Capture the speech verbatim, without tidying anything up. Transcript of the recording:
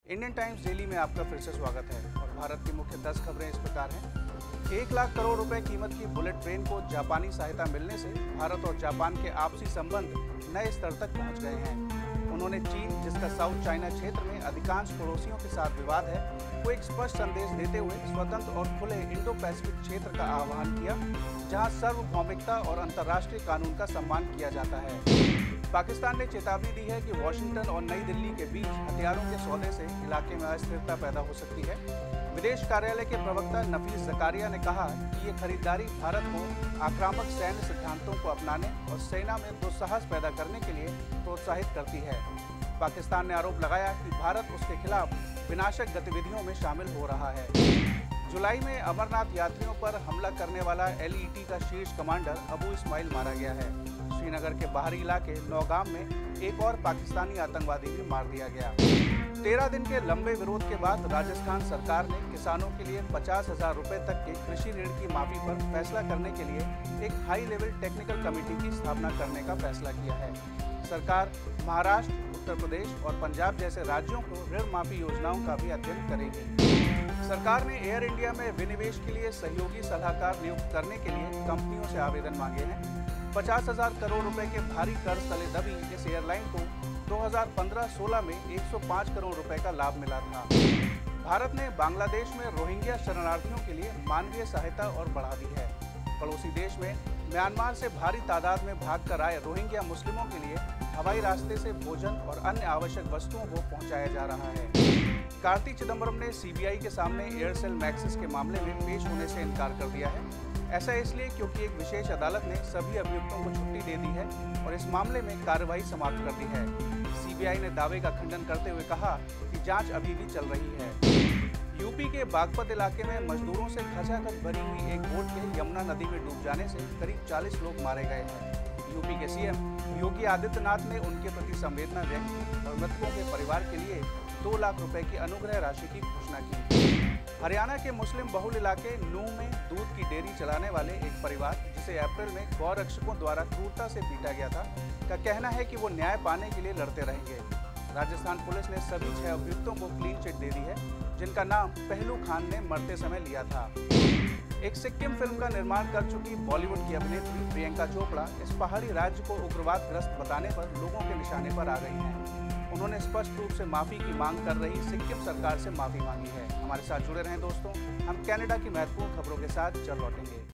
Indian times daily में आपका फिर से स्वागत है और भारत की मुख्य दस खबरें इस प्रकार हैं। एक लाख करोड़ रुपए कीमत की बुलेट ट्रेन को जापानी सहायता मिलने से भारत और जापान के आपसी संबंध नए स्तर तक पहुंच गए हैं। उन्होंने चीन, जिसका साउथ चाइना क्षेत्र में अधिकांश पड़ोसियों के साथ विवाद है, को एक स्पष्ट संदेश देते हुए स्वतंत्र और खुले इंडो पैसिफिक क्षेत्र का आह्वान किया, जहां सार्वभौमिकता और अंतर्राष्ट्रीय कानून का सम्मान किया जाता है। पाकिस्तान ने चेतावनी दी है कि वॉशिंगटन और नई दिल्ली के बीच हथियारों के सौदे से इलाके में अस्थिरता पैदा हो सकती है। विदेश कार्यालय के प्रवक्ता नफीस जकारिया ने कहा कि ये खरीदारी भारत को आक्रामक सैन्य सिद्धांतों को अपनाने और सेना में दुस्साहस पैदा करने के लिए प्रोत्साहित करती है। पाकिस्तान ने आरोप लगाया कि भारत उसके खिलाफ विनाशक गतिविधियों में शामिल हो रहा है। जुलाई में अमरनाथ यात्रियों पर हमला करने वाला एल ई टी का शीर्ष कमांडर अबू इस्माइल मारा गया है। श्रीनगर के बाहरी इलाके नौगाम में एक और पाकिस्तानी आतंकवादी भी मार दिया गया। तेरह दिन के लंबे विरोध के बाद राजस्थान सरकार ने किसानों के लिए पचास हजार रुपए तक के कृषि ऋण की माफी पर फैसला करने के लिए एक हाई लेवल टेक्निकल कमेटी की स्थापना करने का फैसला किया है। सरकार महाराष्ट्र, उत्तर प्रदेश और पंजाब जैसे राज्यों को ऋण माफी योजनाओं का भी अध्ययन करेगी। सरकार ने एयर इंडिया में विनिवेश के लिए सहयोगी सलाहकार नियुक्त करने के लिए कंपनियों से आवेदन मांगे हैं। पचास हजार करोड़ रुपए के भारी कर्ज तले दबी इस एयरलाइन को दो हज़ार पंद्रह सोलह में एक सौ पाँच करोड़ रुपए का लाभ मिला था। भारत ने बांग्लादेश में रोहिंग्या शरणार्थियों के लिए मानवीय सहायता और बढ़ा दी है। पड़ोसी देश में म्यांमार से भारी तादाद में भागकर आए रोहिंग्या मुस्लिमों के लिए हवाई रास्ते से भोजन और अन्य आवश्यक वस्तुओं को पहुंचाया जा रहा है। कार्ति चिदम्बरम ने सी बी आई के सामने एयरसेल मैक्सिस के मामले में पेश होने से इनकार कर दिया है। ऐसा इसलिए क्योंकि एक विशेष अदालत ने सभी अभियुक्तों को छुट्टी दे दी है और इस मामले में कार्रवाई समाप्त कर दी है। सी बी आई ने दावे का खंडन करते हुए कहा कि जांच अभी भी चल रही है। यूपी के बागपत इलाके में मजदूरों से खचाखच भरी हुई एक बोट के यमुना नदी में डूब जाने से करीब चालीस लोग मारे गए हैं। यूपी के सी एम योगी आदित्यनाथ ने उनके प्रति संवेदना व्यक्त की और मृतकों के परिवार के लिए दो लाख रुपए की अनुग्रह राशि की घोषणा की। हरियाणा के मुस्लिम बहुल इलाके नूह में दूध की डेयरी चलाने वाले एक परिवार, जिसे अप्रैल में गौ रक्षकों द्वारा क्रूरता से पीटा गया था, का कहना है कि वो न्याय पाने के लिए लड़ते रहेंगे। राजस्थान पुलिस ने सभी छह अभियुक्तों को क्लीन चिट दे दी है, जिनका नाम पहलू खान ने मरते समय लिया था। एक सिक्किम फिल्म का निर्माण कर चुकी बॉलीवुड की अभिनेत्री प्रियंका चोपड़ा इस पहाड़ी राज्य को उग्रवादग्रस्त बताने पर लोगों के निशाने पर आ गई हैं। उन्होंने स्पष्ट रूप से माफी की मांग कर रही सिक्किम सरकार से माफी मांगी है। हमारे साथ जुड़े रहें दोस्तों, हम कनाडा की महत्वपूर्ण खबरों के साथ जल्द लौटेंगे।